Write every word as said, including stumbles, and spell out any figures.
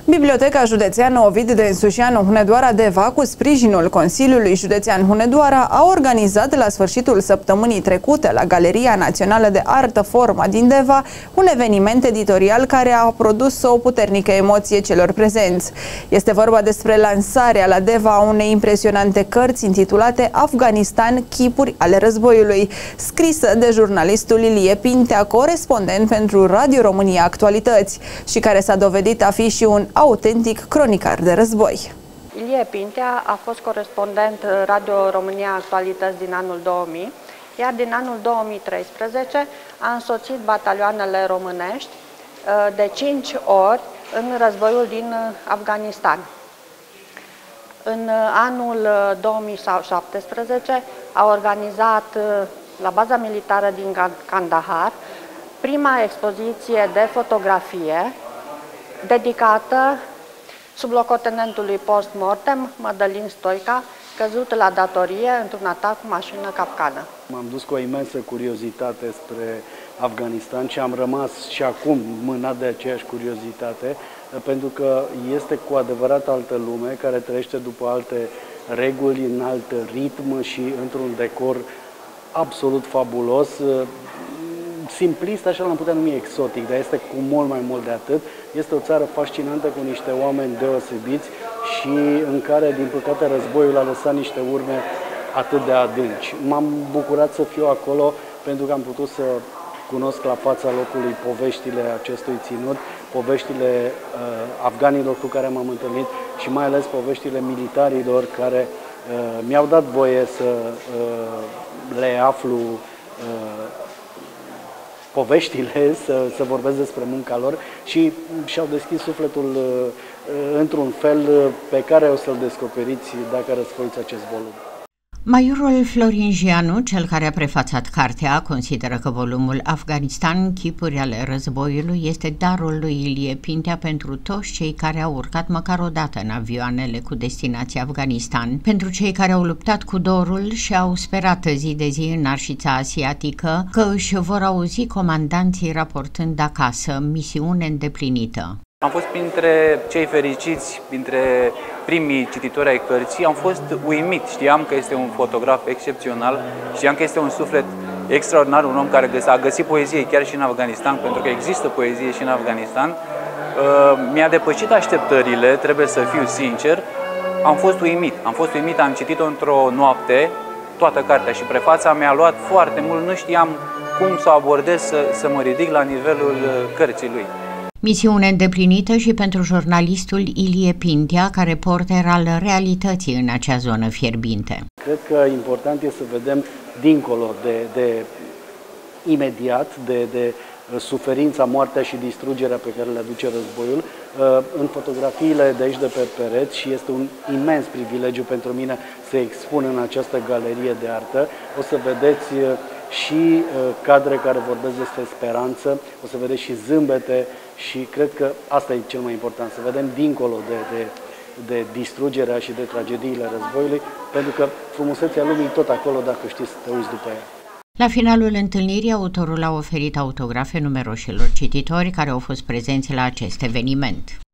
Biblioteca Județeană Ovid Densușianu Hunedoara Deva, cu sprijinul Consiliului Județean Hunedoara, a organizat la sfârșitul săptămânii trecute la Galeria Națională de Artă Forma din Deva un eveniment editorial care a produs o puternică emoție celor prezenți. Este vorba despre lansarea la Deva a unei impresionante cărți intitulate Afganistan, chipuri ale războiului, scrisă de jurnalistul Ilie Pintea, corespondent pentru Radio România Actualități, și care s-a dovedit a fi și un autentic cronicar de război. Ilie Pintea a fost corespondent Radio România Actualități din anul două mii, iar din anul două mii treisprezece a însoțit batalioanele românești de cinci ori în războiul din Afganistan. În anul două mii șaptesprezece a organizat la baza militară din Kandahar prima expoziție de fotografie dedicată sublocotenentului post-mortem Mădălin Stoica, căzut la datorie într-un atac cu mașină capcană. M-am dus cu o imensă curiozitate spre Afganistan și am rămas și acum mânat de aceeași curiozitate, pentru că este cu adevărat altă lume care trăiește după alte reguli, în alt ritm și într-un decor absolut fabulos. Simplist, așa l-am putea numi exotic, dar este cu mult mai mult de atât. Este o țară fascinantă cu niște oameni deosebiți și în care, din păcate, războiul a lăsat niște urme atât de adânci. M-am bucurat să fiu acolo pentru că am putut să cunosc la fața locului poveștile acestui ținut, poveștile uh, afganilor cu care m-am întâlnit și mai ales poveștile militarilor care uh, mi-au dat voie să uh, le aflu uh, poveștile, să, să vorbesc despre munca lor și și-au deschis sufletul uh, într-un fel pe care o să-l descoperiți dacă răsfoiți acest volum. Majorul Florin Gianu, cel care a prefațat cartea, consideră că volumul Afganistan, chipuri ale războiului, este darul lui Ilie Pintea pentru toți cei care au urcat măcar o dată în avioanele cu destinație Afganistan, pentru cei care au luptat cu dorul și au sperat zi de zi în arșița asiatică că își vor auzi comandanții raportând acasă, misiune îndeplinită. Am fost printre cei fericiți, printre primii cititori ai cărții, am fost uimit. Știam că este un fotograf excepțional, știam că este un suflet extraordinar, un om care a găsit poezie chiar și în Afganistan, pentru că există poezie și în Afganistan. Mi-a depășit așteptările, trebuie să fiu sincer, am fost uimit. Am fost uimit, am citit-o într-o noapte, toată cartea și prefața mi-a luat foarte mult, nu știam cum să o abordez, să, să mă ridic la nivelul cărții lui. Misiune îndeplinită și pentru jurnalistul Ilie Pintea, ca reporter al realității în acea zonă fierbinte. Cred că important este să vedem dincolo de, de imediat, de, de suferința, moartea și distrugerea pe care le aduce războiul, în fotografiile de aici de pe pereți, și este un imens privilegiu pentru mine să expun în această galerie de artă. O să vedeți și cadre care vorbesc despre speranță, o să vedeți și zâmbete și cred că asta e cel mai important, să vedem dincolo de, de, de distrugerea și de tragediile războiului, pentru că frumusețea lumii e tot acolo dacă știi să te uiți după ea. La finalul întâlnirii, autorul a oferit autografe numeroșilor cititori care au fost prezenți la acest eveniment.